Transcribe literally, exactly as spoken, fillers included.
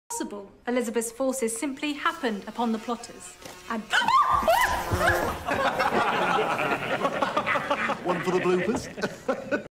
Possible. Elizabeth's forces simply happened upon the plotters and... One for the bloopers.